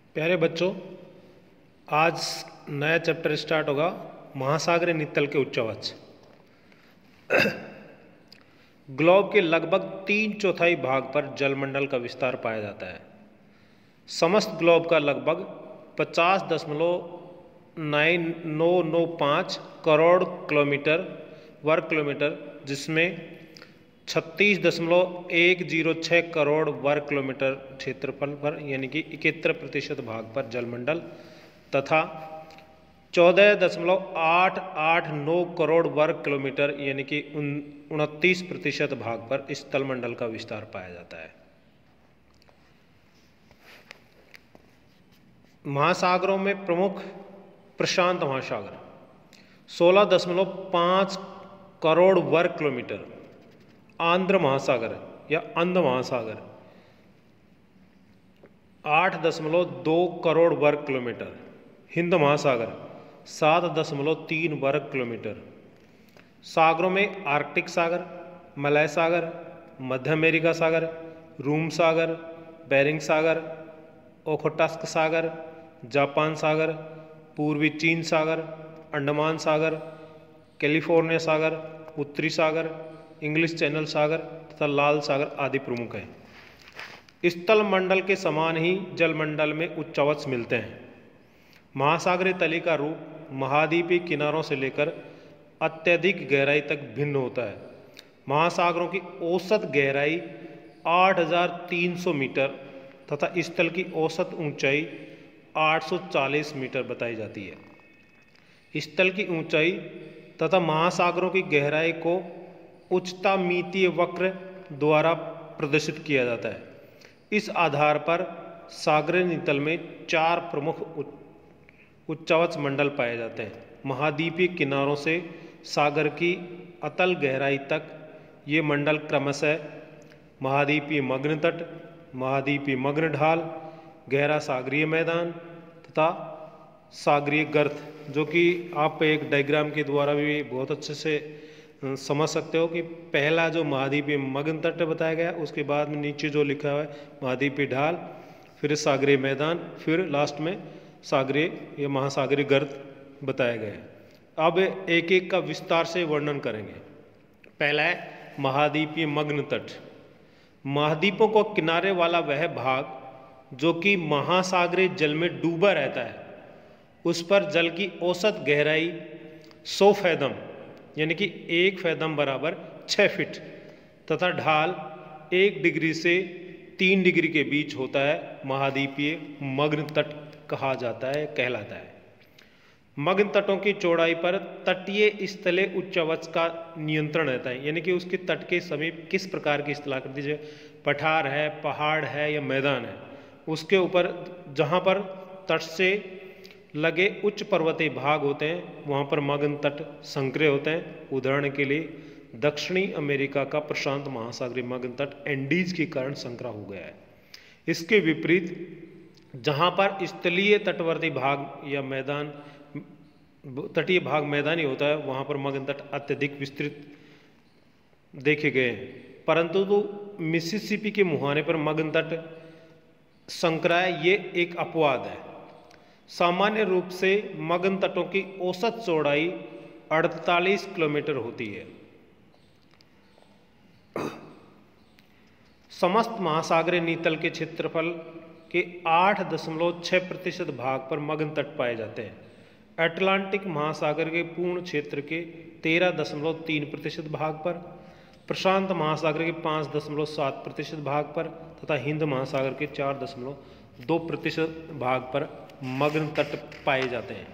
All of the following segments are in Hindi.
प्यारे बच्चों, आज नया चैप्टर स्टार्ट होगा महासागरीय नितल के उच्चवाच। ग्लोब के लगभग 3/4 भाग पर जलमंडल का विस्तार पाया जाता है। समस्त ग्लोब का लगभग 50.9995 करोड़ वर्ग किलोमीटर, जिसमें 36.106 करोड़ वर्ग किलोमीटर क्षेत्रफल पर यानी कि 71% भाग पर जलमंडल तथा 14.889 करोड़ वर्ग किलोमीटर यानी कि 29% भाग पर स्थलमंडल का विस्तार पाया जाता है। महासागरों में प्रमुख प्रशांत महासागर 16.5 करोड़ वर्ग किलोमीटर, आंध्र महासागर या अंध महासागर 8.2 करोड़ वर्ग किलोमीटर, हिंद महासागर 7.3 वर्ग किलोमीटर। सागरों में आर्कटिक सागर, मलय सागर, मध्य अमेरिका सागर, रूम सागर, बेरिंग सागर, ओखोटस्क सागर, जापान सागर, पूर्वी चीन सागर, अंडमान सागर, कैलिफोर्निया सागर, उत्तरी सागर, इंग्लिश चैनल सागर तथा लाल सागर आदि प्रमुख हैं। स्थल मंडल के समान ही जलमंडल में उच्चवत्स मिलते हैं। महासागरीय तली का रूप महाद्वीपीय किनारों से लेकर अत्यधिक गहराई तक भिन्न होता है। महासागरों की औसत गहराई 8,300 मीटर तथा स्थल की औसत ऊंचाई 840 मीटर बताई जाती है। स्थल की ऊंचाई तथा महासागरों की गहराई को उच्चतामीतीय वक्र द्वारा प्रदर्शित किया जाता है। इस आधार पर सागरीय नितल में 4 प्रमुख उच्चवत्स मंडल पाए जाते हैं। महाद्वीपीय किनारों से सागर की अतल गहराई तक ये मंडल क्रमशः महाद्वीपीय मग्न तट, महाद्वीपीय मग्न ढाल, गहरा सागरीय मैदान तथा सागरीय गर्त, जो कि आप एक डायग्राम के द्वारा भी बहुत अच्छे से समझ सकते हो कि पहला जो महाद्वीपीय मग्न तट बताया गया, उसके बाद में नीचे जो लिखा हुआ है महाद्वीपीय ढाल, फिर सागरीय मैदान, फिर लास्ट में सागरीय या महासागरीय गर्त बताया गया है। अब एक एक का विस्तार से वर्णन करेंगे। पहला है महाद्वीपीय मग्न तट। महाद्वीपों को किनारे वाला वह भाग जो कि महासागरीय जल में डूबा रहता है, उस पर जल की औसत गहराई 100 फैदम यानी कि 1 फैदम बराबर 6 फीट तथा ढाल 1 डिग्री से 3 डिग्री के बीच होता है। महाद्वीपीय मग्न तट कहा जाता है, कहलाता है। मग्न तटों की चौड़ाई पर तटीय स्थलीय उच्चवत्स का नियंत्रण रहता है, यानी कि उसके तट के समीप किस प्रकार की स्थलाकृति, जैसे पठार है, पहाड़ है या मैदान है, उसके ऊपर जहाँ पर तट से लगे उच्च पर्वतीय भाग होते हैं वहाँ पर मग्न तट संक्रिय होते हैं। उदाहरण के लिए दक्षिणी अमेरिका का प्रशांत महासागरीय मग्न तट एंडीज के कारण संकरा हो गया है। इसके विपरीत जहाँ पर स्थलीय तटवर्ती भाग या मैदान, तटीय भाग मैदानी होता है, वहाँ पर मग्न तट अत्यधिक विस्तृत देखे गए हैं। परंतु तो मिसिसिपी के मुहाने पर मग्न तट संकरा है, ये एक अपवाद है। सामान्य रूप से मग्न तटों की औसत चौड़ाई 48 किलोमीटर होती है। समस्त महासागरीय नितल के क्षेत्रफल के 8.6% भाग पर मग्न तट पाए जाते हैं। अटलांटिक महासागर के पूर्ण क्षेत्र के 13.3% भाग पर, प्रशांत महासागर के 5.7% भाग पर तथा हिंद महासागर के 4.2% भाग पर मग्न तट पाए जाते हैं।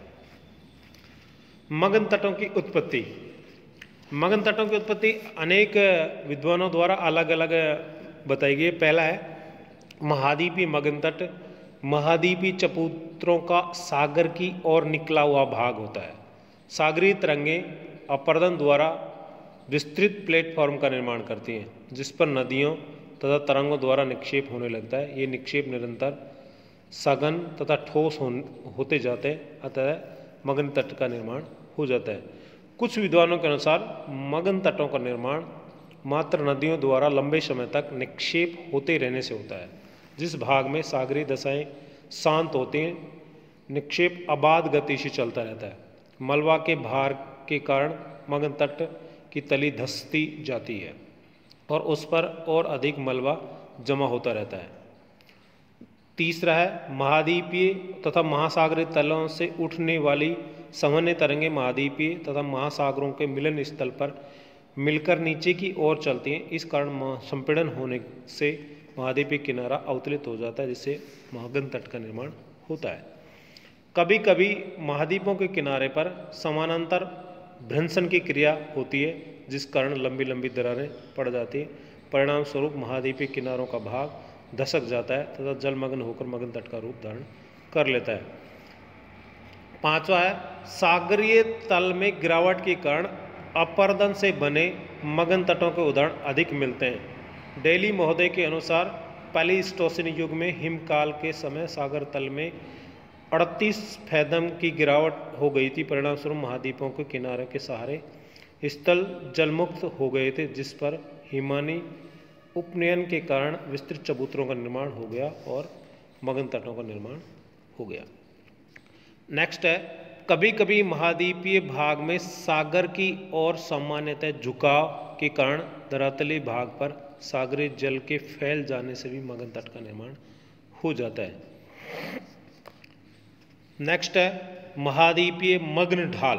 मग्न तटों की उत्पत्ति। मग्न तटों की उत्पत्ति अनेक विद्वानों द्वारा अलग अलग बताई गई है। पहला है महाद्वीपीय मग्न तट। महाद्वीपीय चबूतरों का सागर की ओर निकला हुआ भाग होता है। सागरीय तरंगें अपरदन द्वारा विस्तृत प्लेटफॉर्म का निर्माण करती हैं, जिस पर नदियों तथा तरंगों द्वारा निक्षेप होने लगता है। ये निक्षेप निरंतर सघन तथा ठोस होते जाते हैं, अतः मग्न तट का निर्माण हो जाता है। कुछ विद्वानों के अनुसार मग्न तटों का निर्माण मात्र नदियों द्वारा लंबे समय तक निक्षेप होते रहने से होता है। जिस भाग में सागरीय दशाएं शांत होते हैं। निक्षेप अबाध गति से चलता रहता है। मलबा के भार के कारण मगन तट की तली धंसती जाती है और उस पर और अधिक मलबा जमा होता रहता है। तीसरा है महाद्वीपीय तथा महासागरीय तलों से उठने वाली सामान्य तरंगें महाद्वीपीय तथा महासागरों के मिलन स्थल पर मिलकर नीचे की ओर चलती हैं। इस कारण संपीड़न होने से महाद्वीपीय किनारा अवतलित हो जाता है, जिससे मगन तट का निर्माण होता है। कभी कभी महाद्वीपों के किनारे पर समानांतर भ्रंशन की क्रिया होती है, जिस कारण लंबी लंबी दरारें पड़ जाती हैं। परिणाम स्वरूप महाद्वीपीय किनारों का भाग धसक जाता है तथा जलमग्न होकर मगन तट का रूप धारण कर लेता है। पांचवा है सागरीय तल में गिरावट के कारण अपरदन से बने मगन तटों के उदाहरण अधिक मिलते हैं। डेली महोदय के अनुसार प्लेइस्टोसिन युग में हिमकाल के समय सागर तल में 38 फैदम की गिरावट हो गई थी। परिणाम स्वरूप महाद्वीपों के किनारे के सहारे स्थल जलमुक्त हो गए थे, जिस पर हिमानी उपनयन के कारण विस्तृत चबूतरों का निर्माण हो गया और मगन तटों का निर्माण हो गया। नेक्स्ट है कभी कभी महाद्वीपीय भाग में सागर की ओर सामान्यतः झुकाव के कारण धरातली भाग पर सागरीय जल के फैल जाने से भी मगन तट का निर्माण हो जाता है। नेक्स्ट है महाद्वीपीय मग्न ढाल।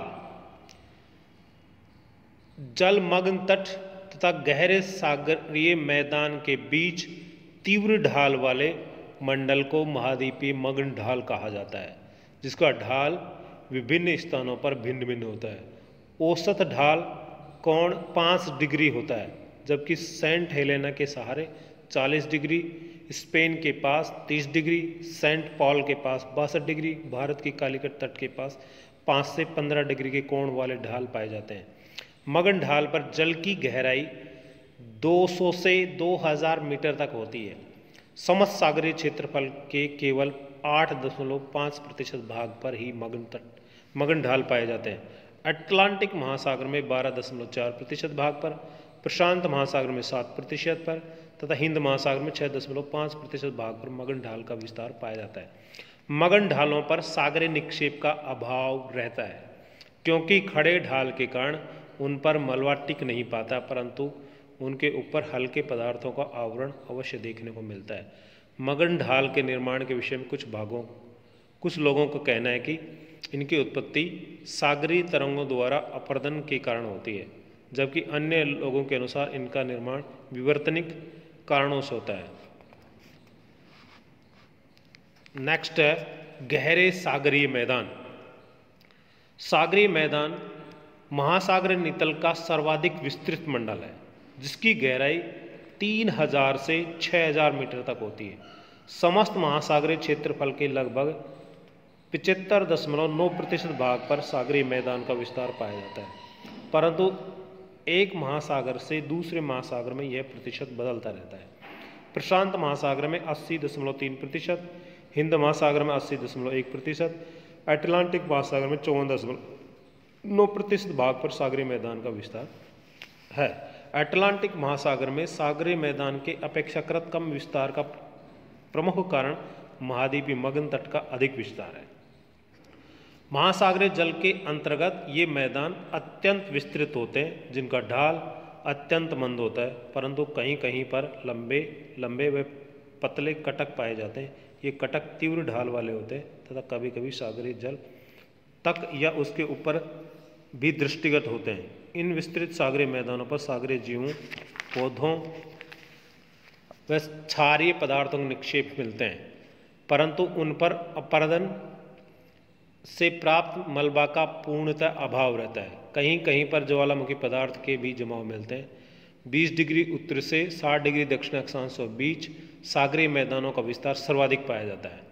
जलमग्न तट तथा गहरे सागरीय मैदान के बीच तीव्र ढाल वाले मंडल को महाद्वीपीय मग्न ढाल कहा जाता है, जिसका ढाल विभिन्न स्थानों पर भिन्न भिन्न होता है। औसत ढाल कोण 5 डिग्री होता है, जबकि सेंट हेलेना के सहारे 40 डिग्री, स्पेन के पास 30 डिग्री, सेंट पॉल के पास 62 डिग्री, भारत की कालीकट तट के पास 5 से 15 डिग्री के कोण वाले ढाल पाए जाते हैं। मगन ढाल पर जल की गहराई 200 से 2000 मीटर तक होती है। समस्त सागरीय क्षेत्रफल के केवल 8.5% भाग पर ही मगन ढाल पाए जाते हैं। अटलांटिक महासागर में 12.4% भाग पर, प्रशांत महासागर में 7% पर तथा हिंद महासागर में 6.5% भाग पर मगन ढाल का विस्तार पाया जाता है। मगन ढालों पर सागरीय निक्षेप का अभाव रहता है, क्योंकि खड़े ढाल के कारण उन पर मलबा टिक नहीं पाता, परंतु उनके ऊपर हल्के पदार्थों का आवरण अवश्य देखने को मिलता है। मगन ढाल के निर्माण के विषय में कुछ लोगों का कहना है कि इनकी उत्पत्ति सागरीय तरंगों द्वारा अपरदन के कारण होती है, जबकि अन्य लोगों के अनुसार इनका निर्माण विवर्तनिक कारणों से होता है। नेक्स्ट है गहरे सागरीय मैदान। सागरीय मैदान महासागरीय नितल का सर्वाधिक विस्तृत मंडल है, जिसकी गहराई 3000 से 6000 मीटर तक होती है। समस्त महासागरीय क्षेत्रफल के लगभग 75.9% भाग पर सागरीय मैदान का विस्तार पाया जाता है, परंतु एक महासागर से दूसरे महासागर में यह प्रतिशत बदलता रहता है। प्रशांत महासागर में 80.3%, हिंद महासागर में 80.1%, अटलांटिक महासागर में 54.9% भाग पर सागरीय मैदान का विस्तार है। अटलांटिक महासागर में सागरीय मैदान के अपेक्षाकृत कम विस्तार का प्रमुख कारण महाद्वीपीय मगन तट का अधिक विस्तार है। महासागरीय जल के अंतर्गत ये मैदान अत्यंत विस्तृत होते हैं, जिनका ढाल अत्यंत मंद होता है, परंतु कहीं कहीं पर लंबे व पतले कटक पाए जाते हैं। ये कटक तीव्र ढाल वाले होते हैं तथा कभी कभी सागरीय जल तक या उसके ऊपर भी दृष्टिगत होते हैं। इन विस्तृत सागरीय मैदानों पर सागरीय जीवों, पौधों व क्षारीय पदार्थों के निक्षेप मिलते हैं, परंतु उन पर अपरदन से प्राप्त मलबा का पूर्णतः अभाव रहता है। कहीं कहीं पर ज्वालामुखी पदार्थ के भी जमाव मिलते हैं। 20 डिग्री उत्तर से 60 डिग्री दक्षिण अक्षांश के बीच सागरीय मैदानों का विस्तार सर्वाधिक पाया जाता है।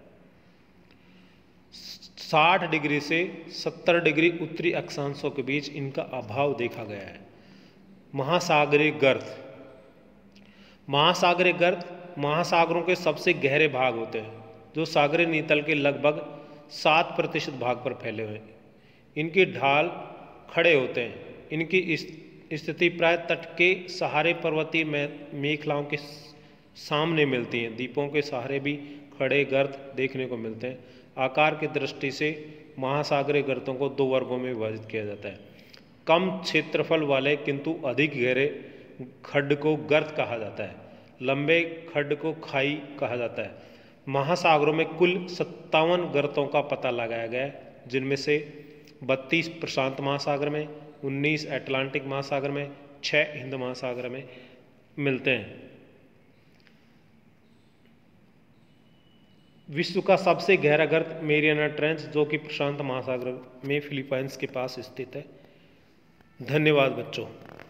60 डिग्री से 70 डिग्री उत्तरी अक्षांशों के बीच इनका अभाव देखा गया है। महासागरीय गर्त। महासागरीय गर्त महासागरों के सबसे गहरे भाग होते हैं, जो सागरीय नीतल के लगभग 7% भाग पर फैले हुए हैं। इनकी ढाल खड़े होते हैं। इनकी स्थिति प्राय तट के सहारे पर्वतीय मेखलाओं के सामने मिलती हैं। द्वीपों के सहारे भी खड़े गर्त देखने को मिलते हैं। आकार की दृष्टि से महासागरीय गर्तों को दो वर्गों में विभाजित किया जाता है। कम क्षेत्रफल वाले किंतु अधिक गहरे खड्ड को गर्त कहा जाता है। लंबे खड्ड को खाई कहा जाता है। महासागरों में कुल 57 गर्तों का पता लगाया गया है, जिनमें से 32 प्रशांत महासागर में, 19 अटलांटिक महासागर में, 6 हिंद महासागर में मिलते हैं। विश्व का सबसे गहरा गर्त मेरियाना ट्रेंच, जो कि प्रशांत महासागर में फिलीपाइंस के पास स्थित है। धन्यवाद बच्चों।